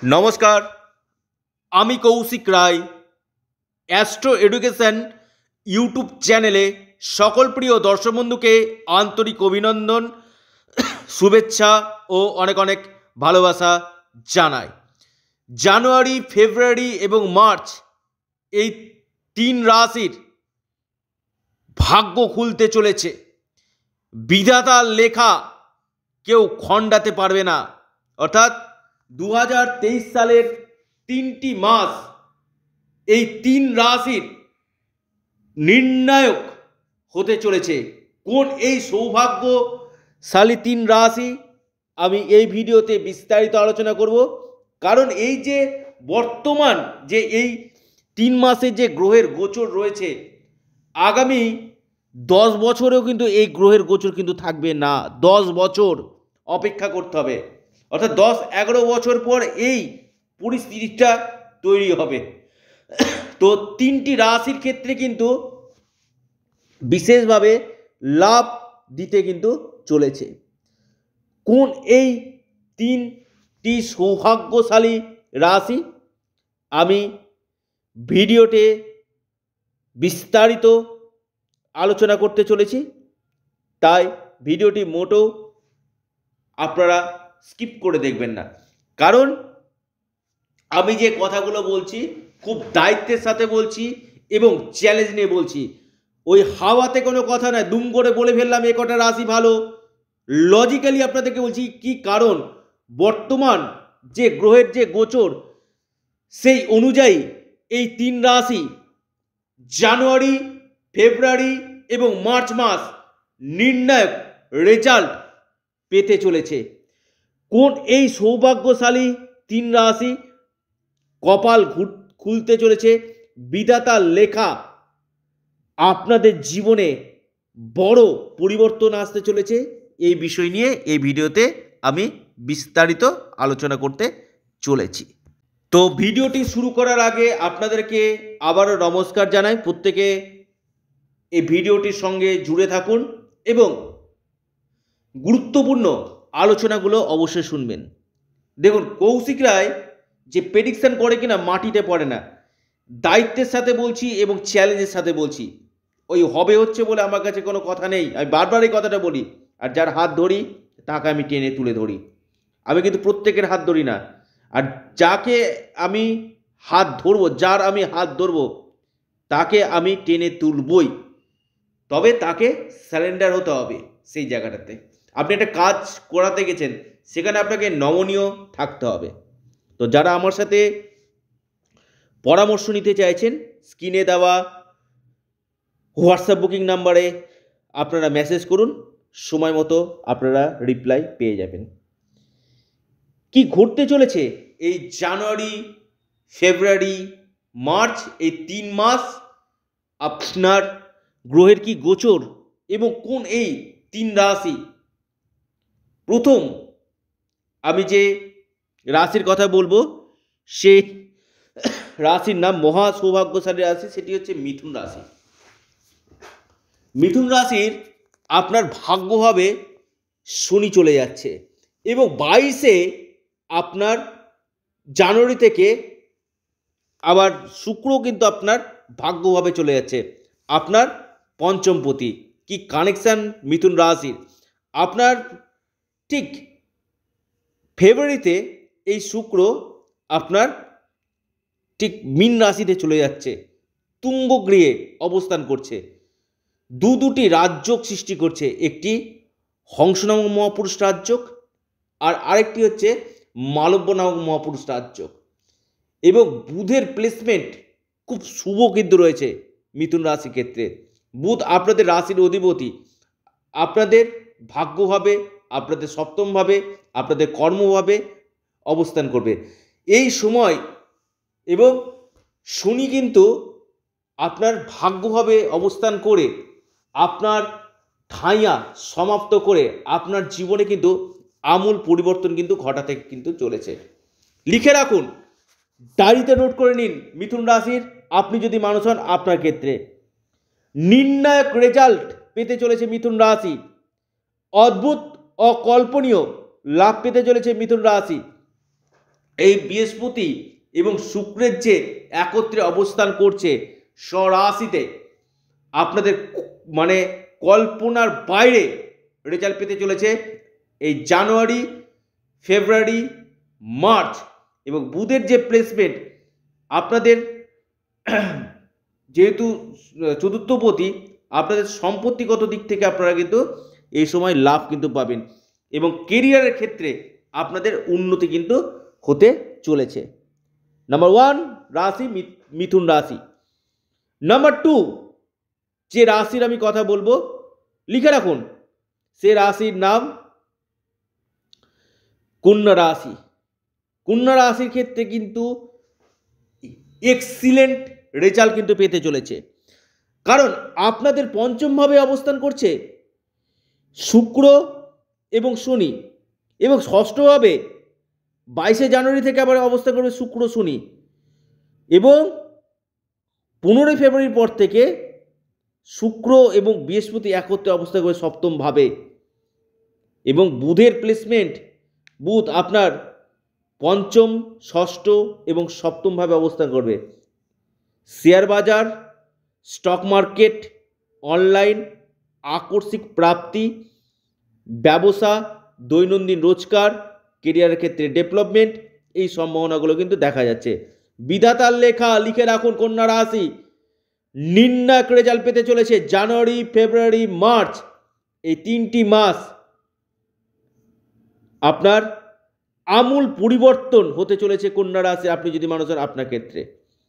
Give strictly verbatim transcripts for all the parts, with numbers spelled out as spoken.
নমস্কার, আমি Koushik Roy. Astro education YouTube চ্যানেলে সকল প্রিয় দর্শক বন্ধুকে আন্তরিক অভিনন্দন, শুভেচ্ছা ও অনেক অনেক ভালোবাসা জানাই। জানুয়ারি, ফেব্রুয়ারি এবং মার্চ এই তিন রাশির ভাগ্য খুলতে চলেছে। বিধাতার লেখা কেউ খণ্ডাতে পারবে না। অর্থাৎ দু হাজার তেইশ সালের তিনটি মাস এই তিন রাশির নির্ণায়ক হতে চলেছে। কোন এই সৌভাগ্যশালী তিন রাশি আমি এই ভিডিওতে বিস্তারিত আলোচনা করব। কারণ এই যে বর্তমান যে এই তিন মাসে যে গ্রহের গোচর রয়েছে, আগামী দশ বছরেও কিন্তু এই গ্রহের গোচর কিন্তু থাকবে না। দশ বছর অপেক্ষা করতে হবে। অর্থাৎ দশ এগারো বছর পর এই পরিস্থিতিটা তৈরি হবে। তো তিনটি রাশির ক্ষেত্রে কিন্তু বিশেষভাবে লাভ দিতে কিন্তু চলেছে। কোন এই তিনটি সৌভাগ্যশালী রাশি আমি ভিডিওতে বিস্তারিত আলোচনা করতে চলেছি, তাই ভিডিওটি মোটেও আপনারা স্কিপ করে দেখবেন না। কারণ আমি যে কথাগুলো বলছি খুব দায়িত্বের সাথে বলছি এবং চ্যালেঞ্জ নিয়ে বলছি। ওই হাওয়াতে কোনো কথা নয়, দুম করে বলে ফেললাম এ কটা রাশি ভালো। লজিক্যালি আপনাদেরকে বলছি কি কারণ বর্তমান যে গ্রহের যে গোচর সেই অনুযায়ী এই তিন রাশি জানুয়ারি, ফেব্রুয়ারি এবং মার্চ মাস নির্ণায়ক রেজাল্ট পেতে চলেছে। কোন এই সৌভাগ্যশালী তিন রাশি কপাল খুলতে চলেছে, বিধাতার লেখা আপনাদের জীবনে বড় পরিবর্তন আসতে চলেছে, এই বিষয় নিয়ে এই ভিডিওতে আমি বিস্তারিত আলোচনা করতে চলেছি। তো ভিডিওটি শুরু করার আগে আপনাদেরকে আবারও নমস্কার জানাই। প্রত্যেকে এই ভিডিওটির সঙ্গে জুড়ে থাকুন এবং গুরুত্বপূর্ণ আলোচনাগুলো অবশ্যই শুনবেন। দেখুন, কৌশিক রায় যে প্রেডিকশন করে কিনা মাটিতে পড়ে না। দায়িত্বের সাথে বলছি এবং চ্যালেঞ্জের সাথে বলছি। ওই হবে হচ্ছে বলে আমার কাছে কোনো কথা নেই, আমি বারবার এই কথাটা বলি। আর যার হাত ধরি তাকে আমি টেনে তুলে ধরি। আমি কিন্তু প্রত্যেকের হাত ধরি না। আর যাকে আমি হাত ধরবো, যার আমি হাত ধরবো তাকে আমি টেনে তুলবই। তবে তাকে সারেন্ডার হতে হবে সেই জায়গাটাতে। আপনি একটা কাজ করাতে গেছেন, সেখানে আপনাকে নমনীয় থাকতে হবে। তো যারা আমার সাথে পরামর্শ নিতে চাইছেন, স্ক্রিনে দেওয়া হোয়াটসঅ্যাপ বুকিং নাম্বারে আপনারা মেসেজ করুন, সময় মতো আপনারা রিপ্লাই পেয়ে যাবেন। কি ঘটতে চলেছে এই জানুয়ারি, ফেব্রুয়ারি, মার্চ এই তিন মাস আপনার গ্রহের কি গোচর এবং কোন এই তিন রাশি। প্রথম আমি যে রাশির কথা বলবো সেই রাশির নাম মহা সৌভাগ্যশালী রাশি, সেটি হচ্ছে মিথুন রাশি। মিথুন রাশির আপনার ভাগ্যভাবে শনি চলে যাচ্ছে এবং বাইশে আপনার জানুয়ারি থেকে আবার শুক্র কিন্তু আপনার ভাগ্যভাবে চলে যাচ্ছে আপনার পঞ্চমপতি। কি কানেকশান মিথুন রাশির। আপনার ঠিক ফেব্রুয়ারিতে এই শুক্র আপনার ঠিক মীন রাশিতে চলে যাচ্ছে, তুঙ্গ গৃহে অবস্থান করছে, দু দুটি রাজযোগ সৃষ্টি করছে। একটি হংস নামক মহাপুরুষ রাজযোগ আর আরেকটি হচ্ছে মালব্য নামক মহাপুরুষ রাজযোগ। এবং বুধের প্লেসমেন্ট খুব শুভ কিন্তু রয়েছে মিথুন রাশির ক্ষেত্রে। বুধ আপনাদের রাশির অধিপতি, আপনাদের ভাগ্যভাবে, আপনাদের সপ্তমভাবে, আপনাদের কর্মভাবে অবস্থান করবে এই সময়। এবং শনি কিন্তু আপনার ভাগ্যভাবে অবস্থান করে আপনার ঠাঁইয়া সমাপ্ত করে আপনার জীবনে কিন্তু আমূল পরিবর্তন কিন্তু ঘটাতে কিন্তু চলেছে। লিখে রাখুন, ডায়েরিতে নোট করে নিন। মিথুন রাশির আপনি যদি মানুষ হন, আপনার ক্ষেত্রে নির্ণায়ক রেজাল্ট পেতে চলেছে মিথুন রাশি। অদ্ভুত অকল্পনীয় লাভ পেতে চলেছে মিথুন রাশি। এই বৃহস্পতি এবং শুক্রের যে একত্রে অবস্থান করছে স্বরাশিতে, আপনাদের মানে কল্পনার বাইরে রেজাল্ট পেতে চলেছে এই জানুয়ারি, ফেব্রুয়ারি, মার্চ। এবং বুধের যে প্লেসমেন্ট, আপনাদের যেহেতু চতুর্থপতি, আপনাদের সম্পত্তিগত দিক থেকে আপনারা কিন্তু এই সময় লাভ কিন্তু পাবেন এবং কেরিয়ারের ক্ষেত্রে আপনাদের উন্নতি কিন্তু হতে চলেছে। নাম্বার ওয়ান রাশি মিথুন রাশি। নাম্বার টু যে রাশির আমি কথা বলবো, লিখে রাখুন, সে রাশির নাম কন্যা রাশি। কন্যা রাশির ক্ষেত্রে কিন্তু এক্সিলেন্ট রেজাল্ট কিন্তু পেতে চলেছে, কারণ আপনাদের পঞ্চম ভাবে অবস্থান করছে শুক্র এবং শনি, এবং ষষ্ঠভাবে বাইশে জানুয়ারি থেকে আবার অবস্থান করবে শুক্র শনি, এবং পনেরোই ফেব্রুয়ারির পর থেকে শুক্র এবং বৃহস্পতি একত্রে অবস্থান করবে সপ্তম ভাবে। এবং বুধের প্লেসমেন্ট, বুধ আপনার পঞ্চম, ষষ্ঠ এবং সপ্তমভাবে অবস্থান করবে। শেয়ার বাজার, স্টক মার্কেট, অনলাইন, আকস্মিক প্রাপ্তি, ব্যবসা, দৈনন্দিন রোজগার, কেরিয়ারের ক্ষেত্রে ডেভেলপমেন্ট, এই সম্ভাবনাগুলো কিন্তু দেখা যাচ্ছে। বিধাতার লেখা, লিখে রাখুন কন্যা রাশি, নির্ণায়ক রেজাল্ট পেতে চলেছে জানুয়ারি, ফেব্রুয়ারি, মার্চ, এই তিনটি মাস আপনার আমূল পরিবর্তন হতে চলেছে কন্যা রাশি, আপনি যদি মানুষ হন আপনার ক্ষেত্রে।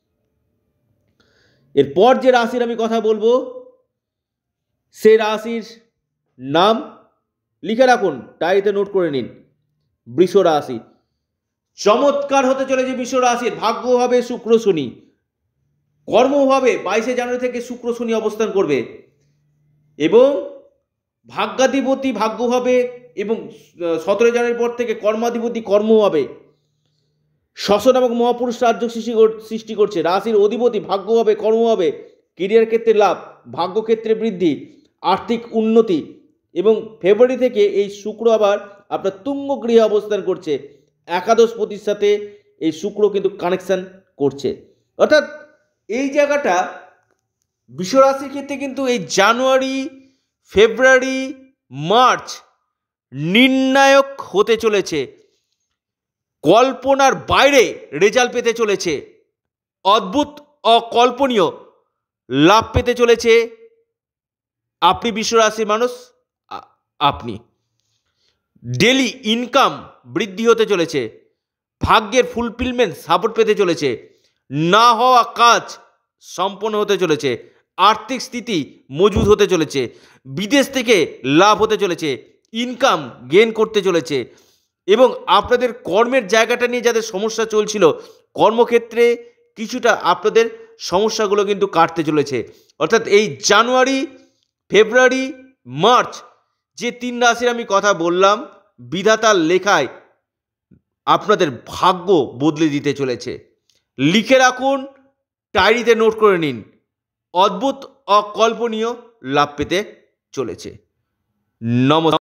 এরপর যে রাশির আমি কথা বলবো, সে রাশির নাম লিখে রাখুন, ডায়েরিতে নোট করে নিন, বৃষ রাশি। চমৎকার হতে চলেছে বৃষ রাশির। ভাগ্যভাবে শুক্র শনি, কর্মভাবে বাইশে জানুয়ারি থেকে শুক্র শনি অবস্থান করবে, এবং ভাগ্যাধিপতি ভাগ্যভাবে, এবং সতেরো জানুয়ারির পর থেকে কর্মাধিপতি কর্মভাবে শ্বসন এবং মহাপুরুষ রাজ্য সৃষ্টি করছে। রাশির অধিপতি ভাগ্যভাবে কর্মভাবে, কেরিয়ার ক্ষেত্রে লাভ, ভাগ্যক্ষেত্রে বৃদ্ধি, আর্থিক উন্নতি। এবং ফেব্রুয়ারি থেকে এই শুক্র আবার আপনার তুঙ্গ গৃহে অবস্থান করছে, একাদশ পতির সাথে এই শুক্র কিন্তু কানেকশন করছে। অর্থাৎ এই জায়গাটা বৃষ রাশির ক্ষেত্রে কিন্তু এই জানুয়ারি, ফেব্রুয়ারি, মার্চ নির্ণায়ক হতে চলেছে, কল্পনার বাইরে রেজাল্ট পেতে চলেছে, অদ্ভুত অকল্পনীয় লাভ পেতে চলেছে আপনি বৃষ রাশির মানুষ। আপনি ডেলি ইনকাম বৃদ্ধি হতে চলেছে, ভাগ্যের ফুলফিলমেন্ট সাপোর্ট পেতে চলেছে, না হওয়া কাজ সম্পন্ন হতে চলেছে, আর্থিক স্থিতি মজবুত হতে চলেছে, বিদেশ থেকে লাভ হতে চলেছে, ইনকাম গেইন করতে চলেছে। এবং আপনাদের কর্মের জায়গাটা নিয়ে যাদের সমস্যা চলছিল, কর্মক্ষেত্রে কিছুটা আপনাদের সমস্যাগুলো কিন্তু কাটতে চলেছে। অর্থাৎ এই জানুয়ারি, ফেব্রুয়ারি, মার্চ যে তিন রাশির আমি কথা বললাম, বিধাতার লেখায় আপনাদের ভাগ্য বদলে দিতে চলেছে। লিখে রাখুন, ডায়েরিতে নোট করে নিন, অদ্ভুত অকল্পনীয় লাভ পেতে চলেছে। নমস্কার।